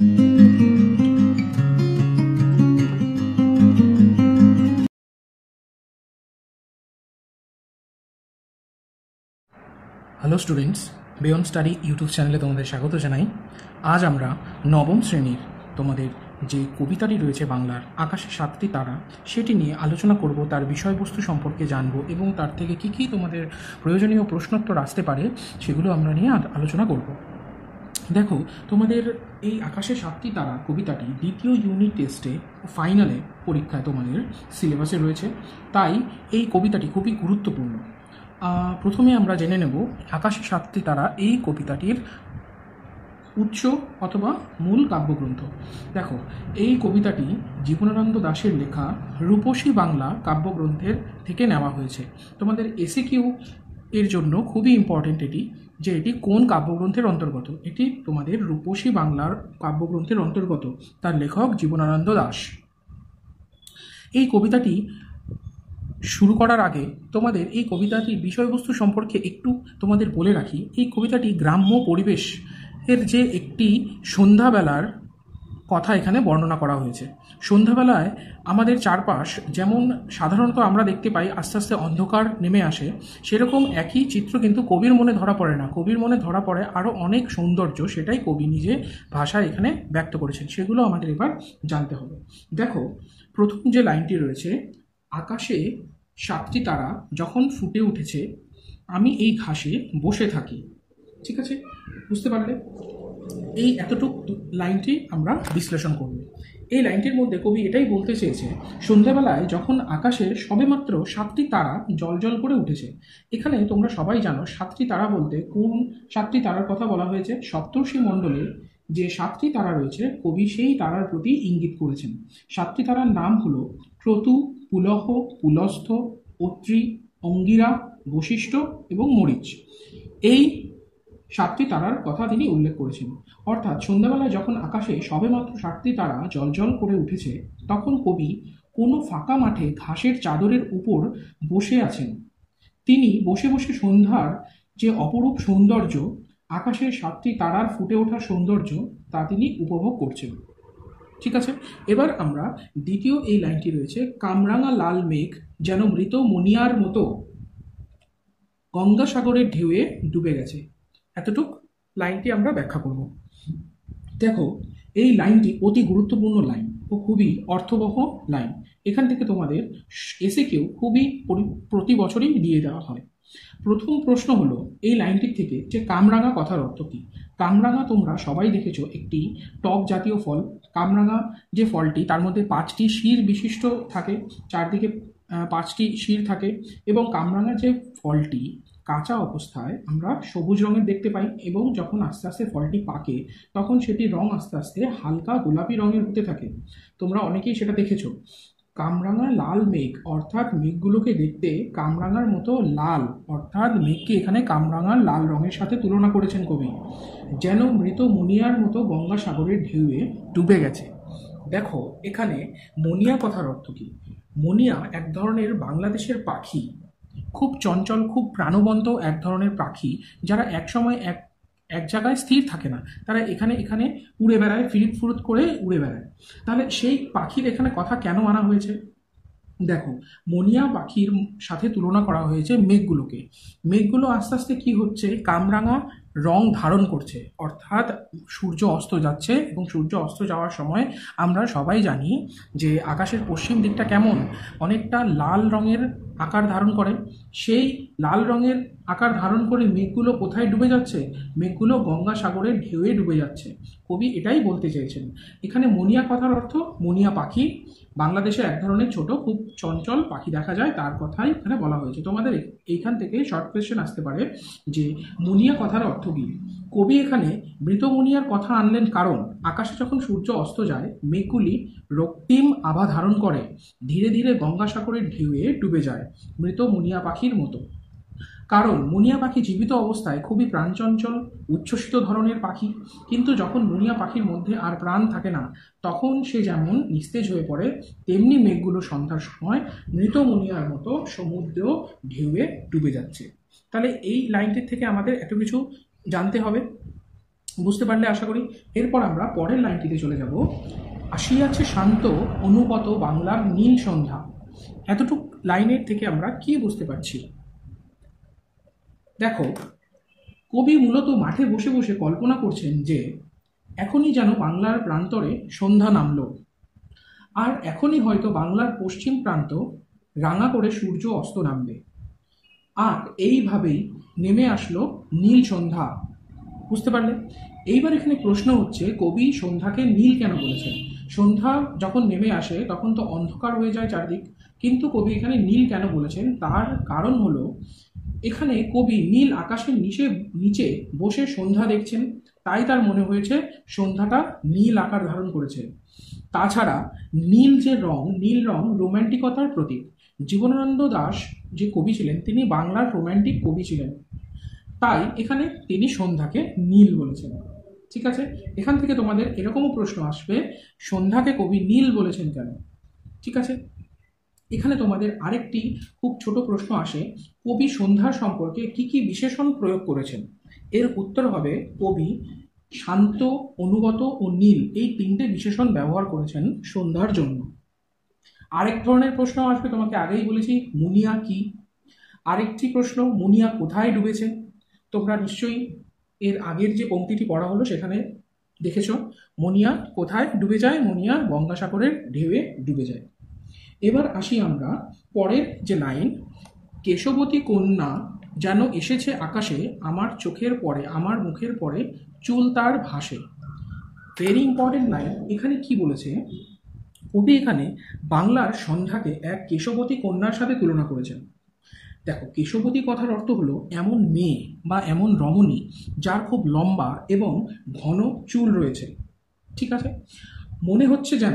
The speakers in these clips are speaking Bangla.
Hello students, beyond study YouTube চ্যানেলে তোমাদের স্বাগত জানাই। আজ আমরা নবম শ্রেণীর তোমাদের যে কবিতাটি রয়েছে বাংলার আকাশে সাতটি তারা, সেটি নিয়ে আলোচনা করব, তার বিষয়বস্তু সম্পর্কে জানব এবং তার থেকে কী কী তোমাদের প্রয়োজনীয় প্রশ্নোত্তর আসতে পারে সেগুলো আমরা নিয়ে আলোচনা করব। দেখো, তোমাদের এই আকাশে সাতটি তারা কবিতাটি দ্বিতীয় ইউনিট টেস্টে ফাইনালে পরীক্ষায় তোমাদের সিলেবাসে রয়েছে, তাই এই কবিতাটি খুবই গুরুত্বপূর্ণ। প্রথমে আমরা জেনে নেব আকাশে সাতটি তারা এই কবিতাটির উৎস অথবা মূল কাব্যগ্রন্থ। দেখো, এই কবিতাটি জীবনানন্দ দাশের লেখা রূপসী বাংলা কাব্যগ্রন্থের থেকে নেওয়া হয়েছে। তোমাদের এসিকিউ এর জন্য খুবই ইম্পর্টেন্ট এটি, যে এটি কোন কাব্যগ্রন্থের অন্তর্গত। এটি তোমাদের রূপসী বাংলার কাব্যগ্রন্থের অন্তর্গত, তার লেখক জীবনানন্দ দাশ। এই কবিতাটি শুরু করার আগে তোমাদের এই কবিতাটির বিষয়বস্তু সম্পর্কে একটু তোমাদের বলে রাখি। এই কবিতাটি গ্রাম্য পরিবেশ এর যে একটি সন্ধ্যাবেলার কথা এখানে বর্ণনা করা হয়েছে। সন্ধ্যাবেলায় আমাদের চারপাশ যেমন সাধারণত আমরা দেখতে পাই আস্তে আস্তে অন্ধকার নেমে আসে, সেরকম একই চিত্র কিন্তু কবির মনে ধরা পড়ে না। কবির মনে ধরা পড়ে আরও অনেক সৌন্দর্য, সেটাই কবি নিজে ভাষায় এখানে ব্যক্ত করেছেন। সেগুলো আমাদের এবার জানতে হবে। দেখো, প্রথম যে লাইনটি রয়েছে, আকাশে সাতটি তারা যখন ফুটে উঠেছে, আমি এই ঘাসে বসে থাকি। ঠিক আছে, বুঝতে পারলে? এই এতটুকু লাইনটি আমরা বিশ্লেষণ করব। এই লাইনটির মধ্যে কবি এটাই বলতে চেয়েছে, সন্ধ্যাবেলায় যখন আকাশে সবেমাত্র সাতটি তারা জ্বলজ্বল করে উঠেছে। এখানে তোমরা সবাই জানো সাতটি তারা বলতে কোন সাতটি তারার কথা বলা হয়েছে। সপ্তর্ষি মণ্ডলের যে সাতটি তারা রয়েছে, কবি সেই তারার প্রতি ইঙ্গিত করেছেন। সাতটি তারার নাম হলো ক্রতু, পুলহ, পুলস্থ, অত্রি, অঙ্গিরা, বশিষ্ঠ এবং মরিচ। এই সাতটি তারার কথা তিনি উল্লেখ করেছেন। অর্থাৎ সন্ধ্যাবেলায় যখন আকাশে সবেমাত্র সাতটি তারা জ্বলজ্বল করে উঠেছে, তখন কবি কোনো ফাঁকা মাঠে ঘাসের চাদরের উপর বসে আছেন। তিনি বসে বসে সন্ধ্যার যে অপরূপ সৌন্দর্য, আকাশের সাতটি তারার ফুটে ওঠার সৌন্দর্য, তা তিনি উপভোগ করছেন। ঠিক আছে, এবার আমরা দ্বিতীয় এই লাইনটি রয়েছে, কামরাঙা লাল মেঘ যেন মৃত মনিয়ার মতো গঙ্গাসাগরের ঢেউয়ে ডুবে গেছে। এতটুক লাইনটি আমরা ব্যাখ্যা করব। দেখো, এই লাইনটি অতি গুরুত্বপূর্ণ লাইন ও খুবই অর্থবহ লাইন। এখান থেকে তোমাদের এসিকিউ খুবই প্রতি বছরই দিয়ে দেওয়া হয়। প্রথম প্রশ্ন হলো এই লাইনটির থেকে যে কামরাঙা কথার অর্থ কী। কামরাঙা তোমরা সবাই দেখেছো, একটি টক জাতীয় ফল। কামরাঙা যে ফলটি, তার মধ্যে 5টি শির বিশিষ্ট থাকে, চারদিকে 5টি শির থাকে, এবং কামরাঙার যে ফলটি কাঁচা অবস্থায় আমরা সবুজ রঙের দেখতে পাই, এবং যখন আস্তে আস্তে ফলটি পাকে তখন সেটির রং আস্তে আস্তে হালকা গোলাপি রঙের হতে থাকে। তোমরা অনেকেই সেটা দেখেছো। কামরাঙা লাল মেঘ, অর্থাৎ মেঘগুলোকে দেখতে কামরাঙার মতো লাল, অর্থাৎ মেঘকে এখানে কামরাঙার লাল রঙের সাথে তুলনা করেছেন কবি। যেন মৃত মুনিয়ার মতো গঙ্গাসাগরের ঢেউয়ে ডুবে গেছে। দেখো, এখানে মনিয়া কথার অর্থ কী। মনিয়া এক ধরনের বাংলাদেশের পাখি, খুব চঞ্চল, খুব প্রাণবন্ত এক ধরনের পাখি, যারা একসময় এক জায়গায় স্থির থাকে না। তারা এখানে এখানে উড়ে বেড়ায়, ফিরিত ফুরুত করে উড়ে বেড়ায়। তাহলে সেই পাখির এখানে কথা কেন আনা হয়েছে? দেখো, মনিয়া পাখির সাথে তুলনা করা হয়েছে মেঘগুলোকে। মেঘগুলো আস্তে আস্তে কি হচ্ছে, কামরাঙা রং ধারণ করছে, অর্থাৎ সূর্য অস্ত যাচ্ছে, এবং সূর্য অস্ত যাওয়ার সময় আমরা সবাই জানি যে আকাশের পশ্চিম দিকটা কেমন, অনেকটা লাল রঙের আকার ধারণ করে। সেই লাল রঙের আকার ধারণ করে মেঘগুলো কোথায় ডুবে যাচ্ছে? মেঘগুলো গঙ্গাসাগরের ঢেউয়ে ডুবে যাচ্ছে। কবি এটাই বলতে চেয়েছেন। এখানে মনিয়া কথার অর্থ মনিয়া পাখি, বাংলাদেশে এক ধরনের ছোট খুব চঞ্চল পাখি দেখা যায়, তার কথাই এখানে বলা হয়েছে। তোমাদের এইখান থেকে শর্ট কোয়েশ্চেন আসতে পারে যে মুনিয়া কথার অর্থ কী। কবি এখানে মৃত মুনিয়ার কথা আনলেন কারণ আকাশে যখন সূর্য অস্ত যায়, মেঘগুলি রক্তিম আভা ধারণ করে ধীরে ধীরে গঙ্গাসাগরের ঢেউয়ে ডুবে যায়, মৃত মুনিয়া পাখির মতো। কারণ মুনিয়া পাখি জীবিত অবস্থায় খুবই প্রাণচঞ্চল, উচ্ছ্বসিত ধরনের পাখি, কিন্তু যখন মুনিয়া পাখির মধ্যে আর প্রাণ থাকে না, তখন সে যেমন নিস্তেজ হয়ে পড়ে, তেমনি মেঘগুলো সন্ধ্যার সময় মৃত মুনিয়ার মতো সমুদ্র ঢেউয়ে ডুবে যাচ্ছে। তাহলে এই লাইনটির থেকে আমাদের এত কিছু জানতে হবে। বুঝতে পারলে আশা করি। এরপর আমরা পরের লাইনটিতে চলে যাব। আসিয়াছে শান্ত অনুপত বাংলার নীল সন্ধ্যা। এতটুক লাইনের থেকে আমরা কি বুঝতে পারছি? দেখো, কবি মূলত মাঠে বসে বসে কল্পনা করছেন যে এখনই যেন বাংলার প্রান্তরে সন্ধ্যা নামল, আর এখনই হয়তো বাংলার পশ্চিম প্রান্ত রাঙা করে সূর্য অস্ত নামবে, আর এইভাবেই নেমে আসলো নীল সন্ধ্যা। বুঝতে পারলে? এইবার এখানে প্রশ্ন হচ্ছে, কবি সন্ধ্যাকে নীল কেন বলেছেন? সন্ধ্যা যখন নেমে আসে তখন তো অন্ধকার হয়ে যায় চারদিক, কিন্তু কবি এখানে নীল কেন বলেছেন? তার কারণ হলো, এখানে কবি নীল আকাশের নিচে নিচে বসে সন্ধ্যা দেখছেন, তাই তার মনে হয়েছে সন্ধ্যাটা নীল আকার ধারণ করেছে। তাছাড়া নীল যে রং, নীল রং রোম্যান্টিকতার প্রতীক। জীবনানন্দ দাশ যে কবি ছিলেন তিনি বাংলার রোম্যান্টিক কবি ছিলেন, তাই এখানে তিনি সন্ধ্যাকে নীল বলেছেন। ঠিক আছে, এখান থেকে তোমাদের এরকমও প্রশ্ন আসবে, সন্ধ্যাকে কবি নীল বলেছেন কেন? ঠিক আছে, এখানে তোমাদের আরেকটি খুব ছোট প্রশ্ন আসে, কবি সন্ধ্যার সম্পর্কে কি কি বিশেষণ প্রয়োগ করেছেন? এর উত্তর হবে, কবি শান্ত, অনুগত ও নীল এই তিনটে বিশেষণ ব্যবহার করেছেন সন্ধ্যার জন্য। আরেক ধরনের প্রশ্ন আসবে, তোমাকে আগেই বলেছি মুনিয়া কি। আরেকটি প্রশ্ন, মুনিয়া কোথায় ডুবেছে? তোমরা নিশ্চয়ই এর আগের যে পংক্তিটি পড়া হলো সেখানে দেখেছ, মুনিয়া কোথায় ডুবে যায়? মুনিয়া গঙ্গাসাগরের ঢেউয়ে ডুবে যায়। এবার আসি আমরা পরের যে লাইন, কেশবতী কন্যা যেন এসেছে আকাশে, আমার চোখের পরে আমার মুখের পরে চুল তার ভাসে। Very important line. এখানে কি বলেছে কবি? এখানে বাংলার সন্ধ্যাকে এক কেশবতী কন্যার সাথে তুলনা করেছেন। দেখো, কেশবতী কথার অর্থ হলো এমন মেয়ে বা এমন রমণী যার খুব লম্বা এবং ঘন চুল রয়েছে। ঠিক আছে, মনে হচ্ছে যেন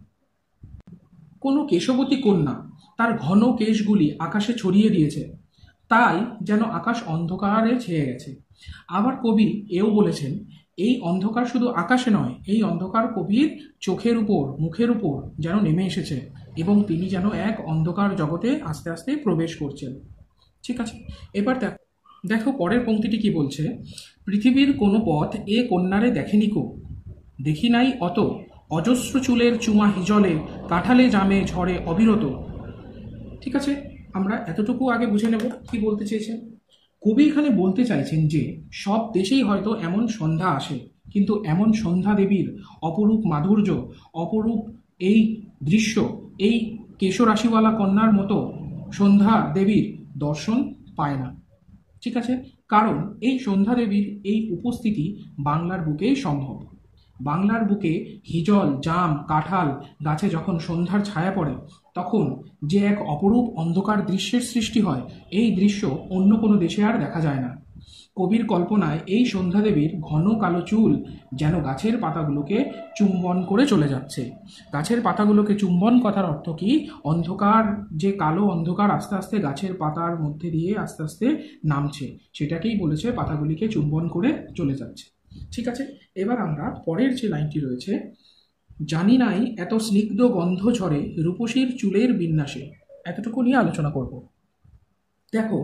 কোনো কেশবতী কন্যা তার ঘন কেশগুলি আকাশে ছড়িয়ে দিয়েছে, তাই যেন আকাশ অন্ধকারে ছেয়ে গেছে। আবার কবি এও বলেছেন, এই অন্ধকার শুধু আকাশে নয়, এই অন্ধকার কবির চোখের উপর, মুখের উপর যেন নেমে এসেছে, এবং তিনি যেন এক অন্ধকার জগতে আস্তে আস্তে প্রবেশ করছেন। ঠিক আছে, এবার দেখো দেখো পরের পংক্তিটি কি বলছে, পৃথিবীর কোনো পথ এ কন্যারে দেখেনি কো, দেখি নাই অত, অজস্র চুলের চুমা হিজলে, কাঁঠালে জামে ঝড়ে অবিরত। ঠিক আছে, আমরা এতটুকু আগে বুঝে নেব কি বলতে চেয়েছেন। কবি এখানে বলতে চাইছেন যে সব দেশেই হয়তো এমন সন্ধ্যা আসে, কিন্তু এমন সন্ধ্যা দেবীর অপরূপ মাধুর্য, অপরূপ এই দৃশ্য, এই কেশরাশিওয়ালা কন্যার মতো সন্ধ্যা দেবীর দর্শন পায় না। ঠিক আছে, কারণ এই সন্ধ্যা দেবীর এই উপস্থিতি বাংলার বুকেই সম্ভব। বাংলার বুকে হিজল, জাম, কাঁঠাল গাছে যখন সন্ধ্যার ছায়া পড়ে, তখন যে এক অপরূপ অন্ধকার দৃশ্যের সৃষ্টি হয়, এই দৃশ্য অন্য কোনো দেশে আর দেখা যায় না। কবির কল্পনায় এই সন্ধ্যাদেবীর ঘন কালো চুল যেন গাছের পাতাগুলোকে চুম্বন করে চলে যাচ্ছে। গাছের পাতাগুলোকে চুম্বন কথার অর্থ কি? অন্ধকার, যে কালো অন্ধকার আস্তে আস্তে গাছের পাতার মধ্যে দিয়ে আস্তে আস্তে নামছে, সেটাকেই বলেছে পাতাগুলিকে চুম্বন করে চলে যাচ্ছে। ঠিক আছে, এবার আমরা পরের যে লাইনটি রয়েছে, জানি নাই এত স্নিগ্ধ গন্ধ ঝরে রূপসীর চুলের বিন্যাসে, এতটুকু নিয়ে আলোচনা করব। দেখো,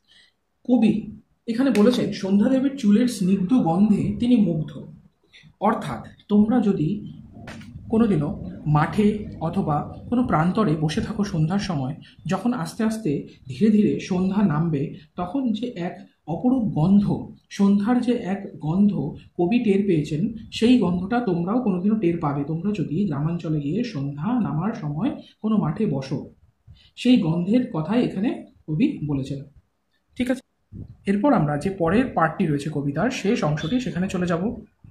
কবি এখানে বলেছেন সন্ধ্যাদেবীর চুলের স্নিগ্ধ গন্ধে তিনি মুগ্ধ। অর্থাৎ তোমরা যদি কোনোদিনও মাঠে অথবা কোনো প্রান্তরে বসে থাকো সন্ধ্যার সময়, যখন আস্তে আস্তে ধীরে ধীরে সন্ধ্যা নামবে, তখন যে এক অপরূপ গন্ধ, সন্ধ্যার যে এক গন্ধ কবি টের পেয়েছেন, সেই গন্ধটা তোমরাও কোনোদিনও টের পাবে তোমরা যদি গ্রামাঞ্চলে গিয়ে সন্ধ্যা নামার সময় কোনো মাঠে বসো। সেই গন্ধের কথাই এখানে কবি বলেছেন। ঠিক আছে, এরপর আমরা যে পরের পার্টটি রয়েছে কবিতার শেষ অংশটি, সেখানে চলে যাব।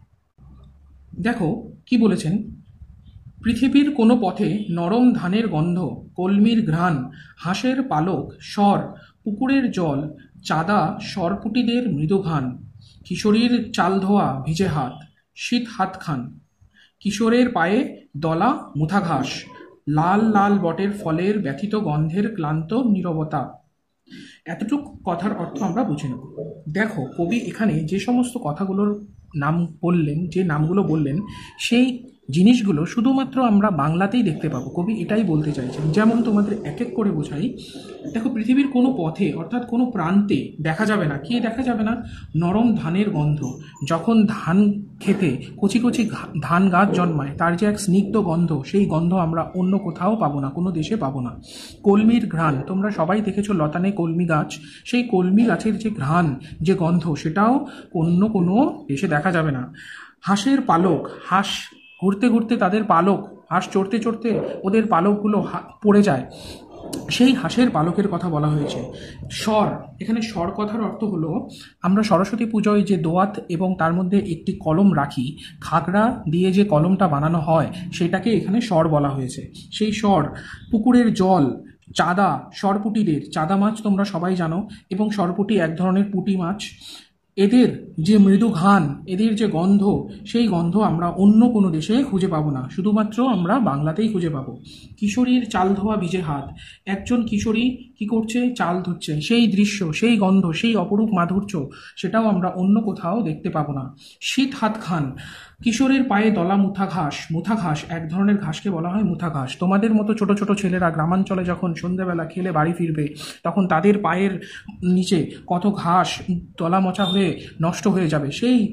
দেখো কি বলেছেন, পৃথিবীর কোনো পথে নরম ধানের গন্ধ, কলমির ঘ্রাণ, হাঁসের পালক, স্বর, পুকুরের জল, চাঁদা সরপুটিদের মৃদুঘ্রাণ, কিশোরীর চাল ধোয়া ভিজে হাত, শীত হাতখান, কিশোরের পায়ে দলা মুথা ঘাস, লাল লাল বটের ফলের ব্যথিত গন্ধের ক্লান্ত নীরবতা। এতটুক কথার অর্থ আমরা বুঝে নেব। দেখো, কবি এখানে যে সমস্ত কথাগুলোর নাম বললেন, যে নামগুলো বললেন, সেই জিনিসগুলো শুধুমাত্র আমরা বাংলাতেই দেখতে পাবো। কবি এটাই বলতে চাইছেন। যেমন তোমাদের এক এক করে বোঝাই। দেখো, পৃথিবীর কোনো পথে অর্থাৎ কোনো প্রান্তে দেখা যাবে না, কি দেখা যাবে না? নরম ধানের গন্ধ। যখন ধান খেতে কচি কচি ধান গাছ জন্মায়, তার যে এক স্নিগ্ধ গন্ধ, সেই গন্ধ আমরা অন্য কোথাও পাবো না, কোনো দেশে পাবো না। কলমির ঘ্রাণ, তোমরা সবাই দেখেছো লতানে কলমি গাছ, সেই কলমি গাছের যে ঘ্রাণ, যে গন্ধ, সেটাও অন্য কোনো দেশে দেখা যাবে না। হাঁসের পালক, হাঁস ঘুরতে ঘুরতে তাদের পালক, হাঁস চড়তে চড়তে ওদের পালকগুলো পড়ে যায়, সেই হাঁসের পালকের কথা বলা হয়েছে। স্বর, এখানে স্বর কথার অর্থ হলো আমরা সরস্বতী পুজোয় যে দোয়াত এবং তার মধ্যে একটি কলম রাখি, খাগড়া দিয়ে যে কলমটা বানানো হয়, সেটাকে এখানে স্বর বলা হয়েছে। সেই স্বর, পুকুরের জল, চাঁদা, সরপুঁটিদের, চাঁদা মাছ তোমরা সবাই জানো, এবং সরপুঁটি এক ধরনের পুঁটি মাছ, এদের যে মৃদু ঘ্রাণ, এদের যে গন্ধ, সেই গন্ধ আমরা অন্য কোনো দেশে খুঁজে পাবো না, শুধুমাত্র আমরা বাংলাতেই খুঁজে পাবো। কিশোরীর চাল ধোয়া ভিজে হাত, একজন কিশোরী কি করছে? চাল ধুচ্ছে, সেই দৃশ্য, সেই গন্ধ, সেই অপরূপ মাধুর্য, সেটাও আমরা অন্য কোথাও দেখতে পাবো না। শীত হাত খান, কিশোরের পায়ে দলা মুথা ঘাস। মুথা ঘাস এক ধরনের ঘাসকে বলা হয় মুথা ঘাস। তোমাদের মতো ছোট ছোট ছেলেরা গ্রামাঞ্চলে যখন সন্ধ্যাবেলা খেলে বাড়ি ফিরবে, তখন তাদের পায়ের নিচে কত ঘাস দলা মোচা হয়ে নষ্ট হয়ে যাবে,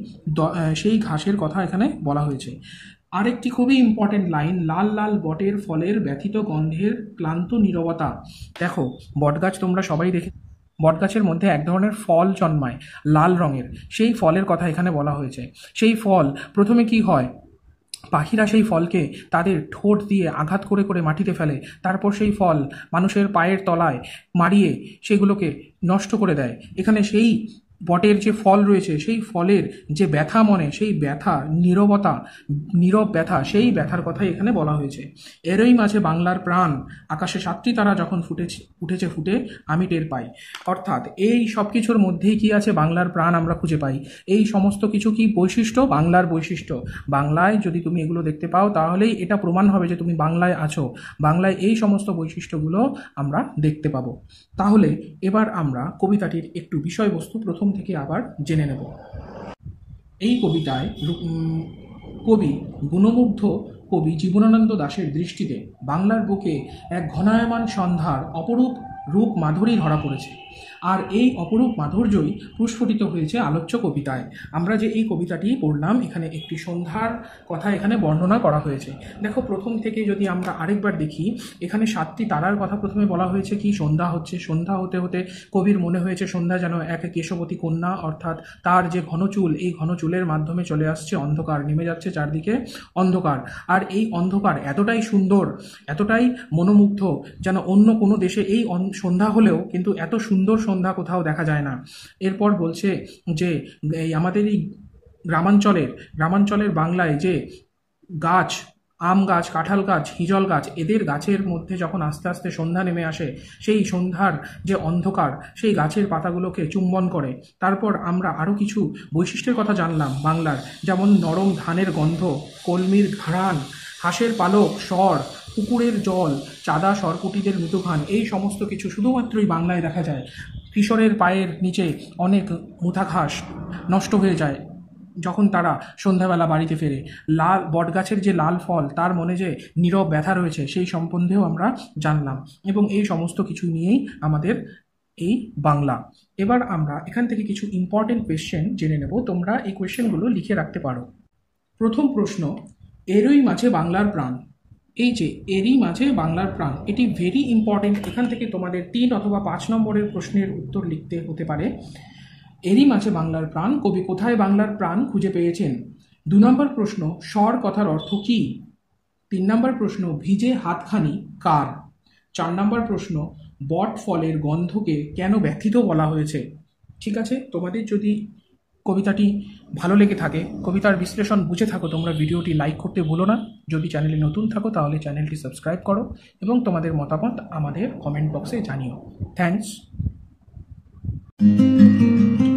সেই ঘাসের কথা এখানে বলা হয়েছে। আরেকটি খুবই ইম্পর্টেন্ট লাইন, লাল লাল বটের ফলের ব্যথিত গন্ধের ক্লান্ত নীরবতা। দেখো, বটগাছ তোমরা সবাই দেখে, বটগাছের মধ্যে এক ধরনের ফল জন্মায় লাল রঙের, সেই ফলের কথা এখানে বলা হয়েছে। সেই ফল প্রথমে কি হয়? পাখিরা সেই ফলকে তাদের ঠোঁট দিয়ে আঘাত করে করে মাটিতে ফেলে, তারপর সেই ফল মানুষের পায়ের তলায় মারিয়ে সেগুলোকে নষ্ট করে দেয়। এখানে সেই বটের যে ফল রয়েছে, সেই ফলের যে ব্যথা মনে, সেই ব্যথা, নীরবতা, নীরব ব্যথা, সেই ব্যথার কথাই এখানে বলা হয়েছে। এরই মাঝে বাংলার প্রাণ, আকাশে 7টি তারা যখন উঠেছে ফুটে আমি টের পাই। অর্থাৎ এই সব কিছুর মধ্যেই কি আছে? বাংলার প্রাণ আমরা খুঁজে পাই। এই সমস্ত কিছু কি বৈশিষ্ট্য? বাংলার বৈশিষ্ট্য। বাংলায় যদি তুমি এগুলো দেখতে পাও, তাহলেই এটা প্রমাণ হবে যে তুমি বাংলায় আছো। বাংলায় এই সমস্ত বৈশিষ্ট্যগুলো আমরা দেখতে পাবো। তাহলে এবার আমরা কবিতাটির একটু বিষয়বস্তু প্রথম থেকে আবার জেনে নেব। এই কবিতায় কবি গুণমুগ্ধ কবি জীবনানন্দ দাশের দৃষ্টিতে বাংলার বুকে এক ঘনায়মান সন্ধ্যার অপরূপ রূপ মাধুরী ধরা পড়েছে। আর এই অপরূপ মাধুর্যই প্রস্ফুটিত হয়েছে আলোচ্য কবিতায়। আমরা যে এই কবিতাটি পড়লাম, এখানে একটি সন্ধ্যার কথা এখানে বর্ণনা করা হয়েছে। দেখো, প্রথম থেকে যদি আমরা আরেকবার দেখি, এখানে 7টি তারার কথা প্রথমে বলা হয়েছে। কি? সন্ধ্যা হচ্ছে। সন্ধ্যা হতে হতে কবির মনে হয়েছে সন্ধ্যা যেন এক কেশবতী কন্যা, অর্থাৎ তার যে ঘন চুল, এই ঘন চুলের মাধ্যমে চলে আসছে অন্ধকার, নেমে যাচ্ছে চারদিকে অন্ধকার। আর এই অন্ধকার এতটাই সুন্দর, এতটাই মনোমুগ্ধ, যেন অন্য কোনো দেশে এই সন্ধ্যা হলেও কিন্তু এত সুন্দর সন্ধ্যা কোথাও দেখা যায় না। এরপর বলছে যে এই আমাদের এই গ্রামাঞ্চলের বাংলায় যে গাছ, আম গাছ, কাঁঠাল গাছ, হিজল গাছ, এদের গাছের মধ্যে যখন আস্তে আস্তে সন্ধ্যা নেমে আসে, সেই সন্ধ্যার যে অন্ধকার সেই গাছের পাতাগুলোকে চুম্বন করে। তারপর আমরা আরও কিছু বৈশিষ্ট্যের কথা জানলাম বাংলার, যেমন নরম ধানের গন্ধ, কলমির ঘ্রাণ, হাঁসের পালক, স্বর, পুকুরের জল, চাঁদা, সরপুঁটিদের মৃদুঘ্রাণ, এই সমস্ত কিছু শুধুমাত্রই বাংলায় দেখা যায়। কিশোরের পায়ের নিচে অনেক মুথা ঘাস নষ্ট হয়ে যায় যখন তারা সন্ধ্যাবেলা বাড়িতে ফেরে। লাল বটগাছের যে লাল ফল, তার মনে যে নীরব ব্যথা রয়েছে, সেই সম্বন্ধেও আমরা জানলাম। এবং এই সমস্ত কিছু নিয়েই আমাদের এই বাংলা। এবার আমরা এখান থেকে কিছু ইম্পর্টেন্ট কোয়েশ্চেন জেনে নেব। তোমরা এই কোয়েশ্চেনগুলো লিখে রাখতে পারো। প্রথম প্রশ্ন, এরই মাঝে বাংলার প্রাণ। এই যে এরই মাঝে বাংলার প্রাণ, এটি ভেরি ইম্পর্টেন্ট। এখান থেকে তোমাদের 3 অথবা 5 নম্বরের প্রশ্নের উত্তর লিখতে হতে পারে। এরই মাঝে বাংলার প্রাণ, কবি কোথায় বাংলার প্রাণ খুঁজে পেয়েছেন? 2 নম্বর প্রশ্ন, স্বর কথার অর্থ কী? 3 নম্বর প্রশ্ন, ভিজে হাতখানি কার? 4 নম্বর প্রশ্ন, বট ফলের গন্ধকে কেন ব্যথিত বলা হয়েছে? ঠিক আছে, তোমাদের যদি কবিতাটি ভালো লেগে থাকে, কবিতার বিশ্লেষণ বুঝে থাকো, তোমরা ভিডিওটি লাইক করতে ভুলো না। যদি চ্যানেলে নতুন থাকো তাহলে চ্যানেলটি সাবস্ক্রাইব করো এবং তোমাদের মতামত আমাদের কমেন্ট বক্সে জানিও। থ্যাঙ্কস।